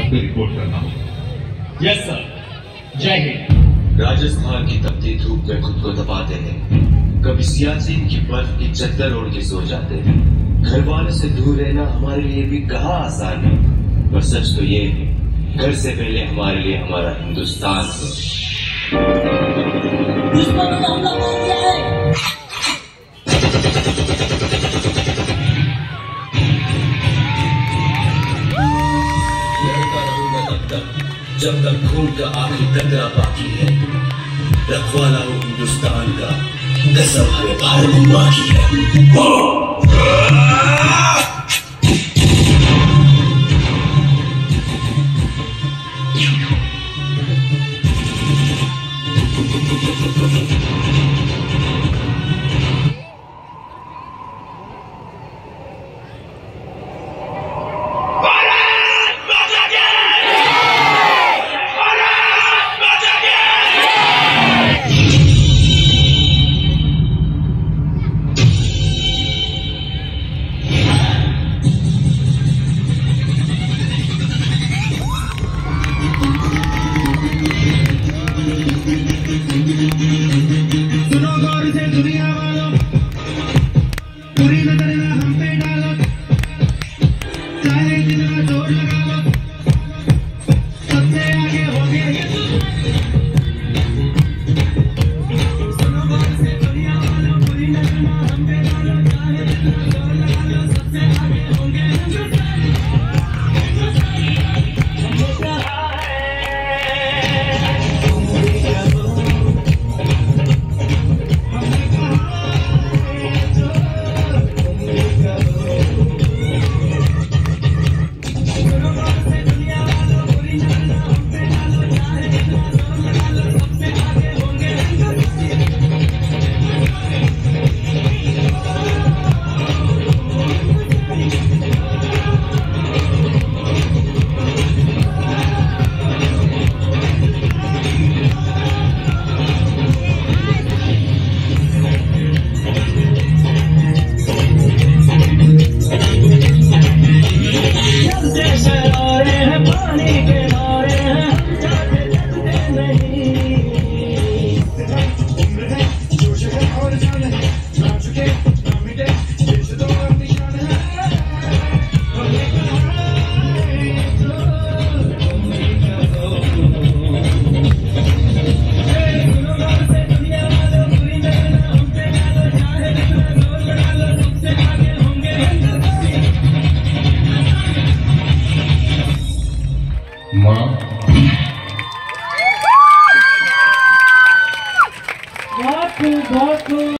आप पे रिपोर्ट करना होगा। Yes sir. जय हिंद। राजस्थान की तपती धूप में खुद को दबाते हैं, कभी सियाचिन की बर्फ की चद्दर ओढ़ के सो जाते हैं। घर वालों से दूर रहना हमारे लिए भी कहाँ आसान है, पर सच तो ये है, घर से पहले हमारे लिए हमारा हिंदुस्तान है। दुश्मनों ने हमला बोल दिया है। लड़ता रहूंगा तब तक जब तक खून का आखिरी कतरा बाकी है। रखवाला हूँ हिंदुस्तान का, कसम हमें भारत माँ की है। सुनो गौर से दुनिया वालों, पूरी नजर ना हम पे डालो, चाहे जितना जोर लगा लो, सबसे आगे हो गए ये तुम। सुनो गौर से दुनिया वालों, पूरी नजर ना हम पे डालो, चाहे जितना जोर लगा लो, सबसे आगे होंगे माँ।